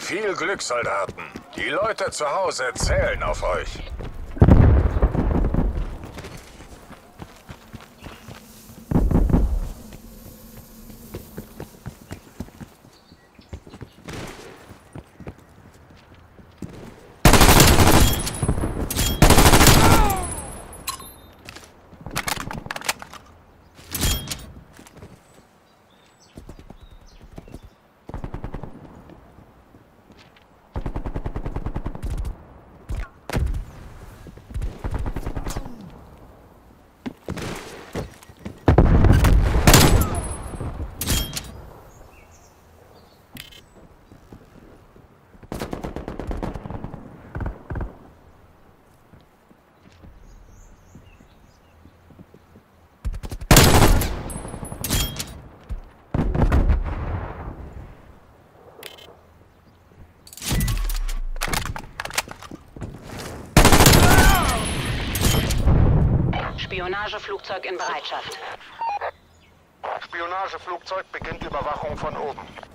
Viel Glück, Soldaten. Die Leute zu Hause zählen auf euch. Spionageflugzeug in Bereitschaft. Spionageflugzeug beginnt Überwachung von oben.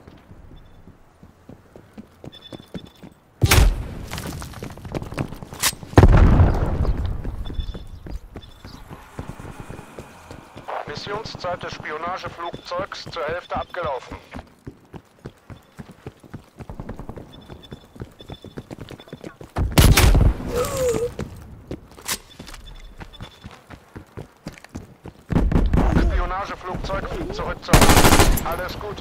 Missionszeit des Spionageflugzeugs zur Hälfte abgelaufen. Spionageflugzeug zurück zur Basis. Alles Gute.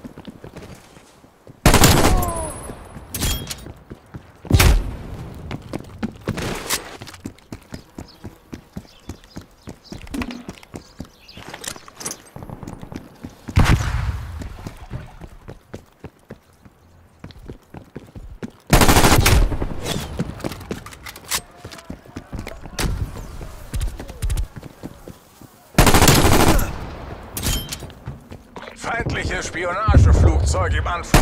Feindliche Spionageflugzeug im Anflug.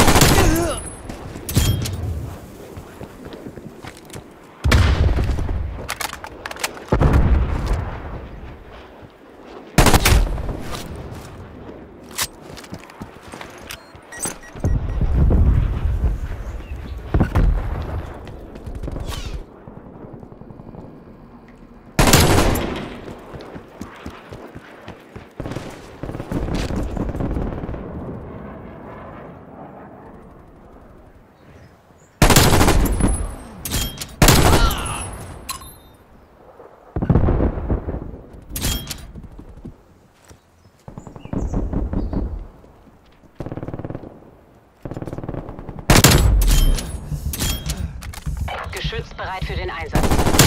Geschütz bereit für den Einsatz.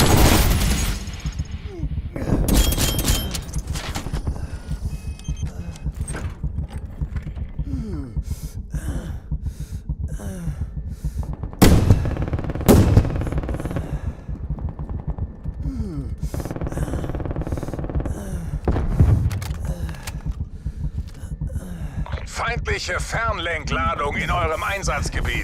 Feindliche Fernlenkladung in eurem Einsatzgebiet.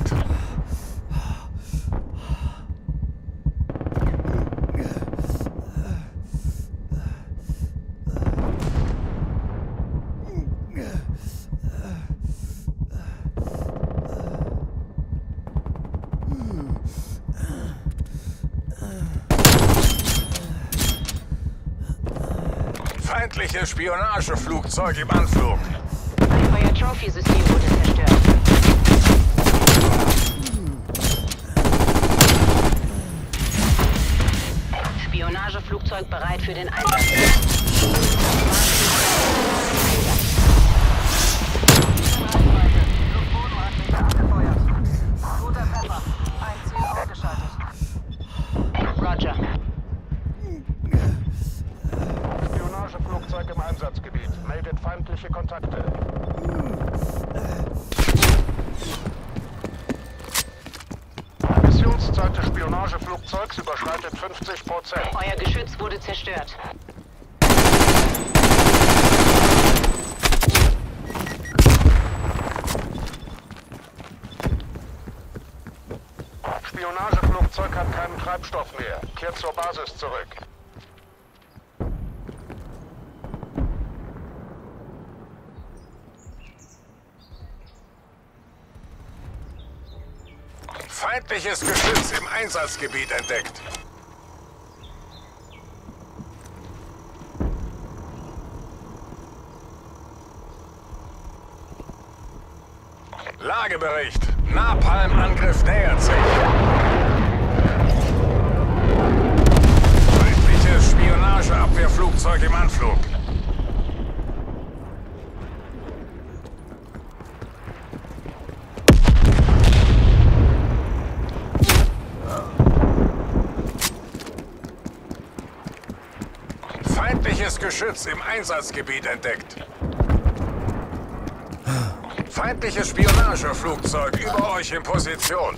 Feindliche Spionageflugzeug im Anflug. Euer Trophy-System wurde zerstört. Spionageflugzeug bereit für den Einsatz. Roger. Spionageflugzeug im Einsatzgebiet. Meldet feindliche Kontakte. Missionszeit des Spionageflugzeugs überschreitet 50%. Euer Geschütz wurde zerstört. Spionageflugzeug hat keinen Treibstoff mehr. Kehrt zur Basis zurück. Feindliches Geschütz im Einsatzgebiet entdeckt. Lagebericht. Napalm-Angriff nähert sich. Feindliches Spionageabwehrflugzeug im Anflug. Feindliches Geschütz im Einsatzgebiet entdeckt. Feindliches Spionageflugzeug über euch in Position.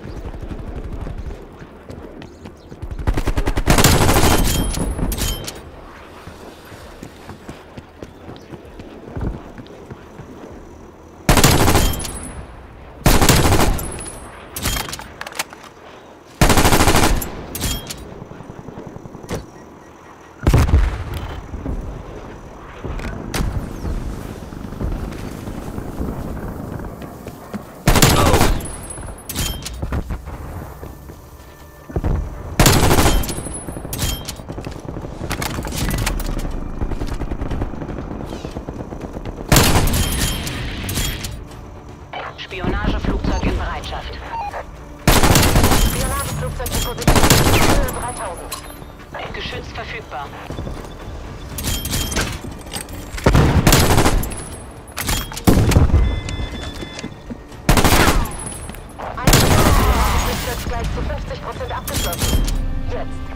Spionageflugzeug in Bereitschaft. Spionageflugzeug in Position. Höhe 3000. Geschütz verfügbar. Ein Spionageflugzeug gleich zu 50% abgeschlossen. Jetzt.